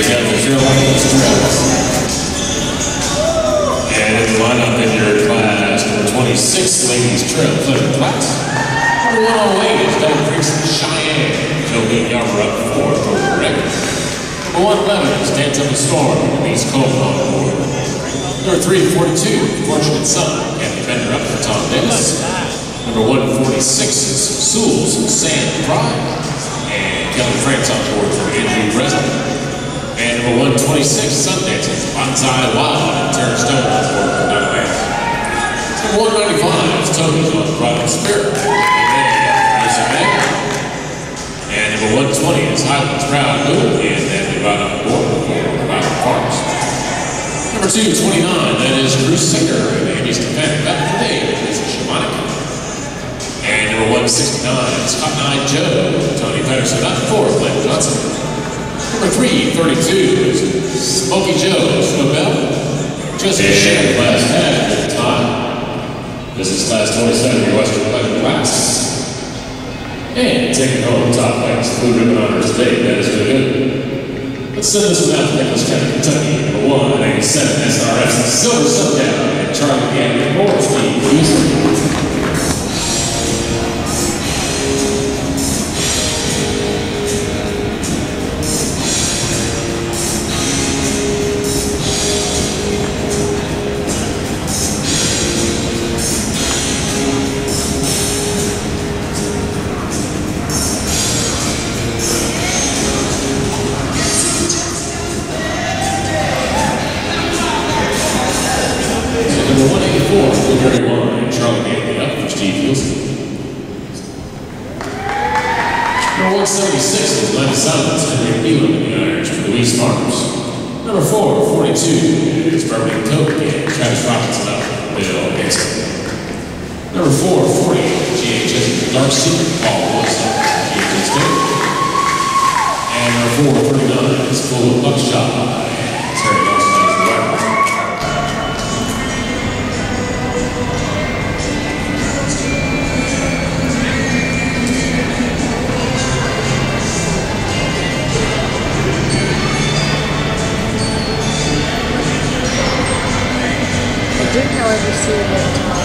down to Hightlights. And in the lineup in your class, number 26, ladies trail pleasure class. Number 108 is Double Creeks Cheyenne. She'll be number up 4 for the record. Number 111 is Dance Up a Storm and East Coast on board. Number 342, Fortunate Son, and defender up for Tom Davis. Number 146 is Sewell's Sand Pride, and Kelly France on board for Andrew Breslin. And number 126, Sundance's Bonsai Wild, and Terrence Stone on board for Doug Lance. Number 195 is Tony's on Private Spirit, and SMHA. And number 120 is Hightlights Proud Move, and then they ride on board for Private Parks. Number 229, that is Bruce Singer, and Amy's companion. Back today is Shamanic. And number 169 is Cotton Eye Joe, Tony Patterson. Up 4, Glenn Johnson. Number 332 is Smokey Joe, Snowbell. Jessica Shannon, class 10 at the time. This is class 27, your Western Pleasure class. And taking home top place, blue ribbon honors today, that is really good. Let's send this one out to Nicholas County, Kentucky, number 187 SRS, Silver Sundown, and Charlie Gambit, or Steve Beasley. Number 184, Blueberry Wine, Charlie Gambit up for Steve Wilson. Number 176 is Lenny Silence, Henry Nealon in the irons for Louise Farms. Number 442 is Birmingham Toke and Travis Robinson up for Bill Dixon. Number 440, GHS Dark Secret, Paul Wilson, GHS Toke. And number 439 is Full of Buckshot and Terry Nelson as the weapon. I did, however, see it at the top.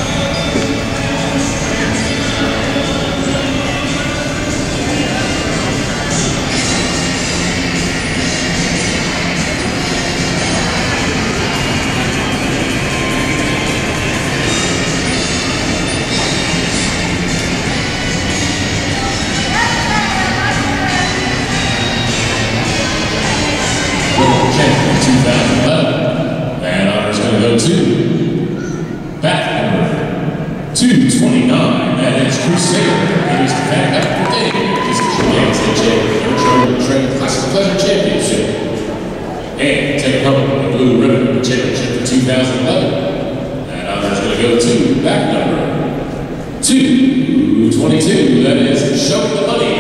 World Champion 2011. That honor is going to go to back number 229, that is Crusader. It is the back up for Dave. This is your KMSHA Training Classic Pleasure Championship. And take home the blue ribbon championship for 2011. That honor is going to go to back number 222. That is Show Me the Money.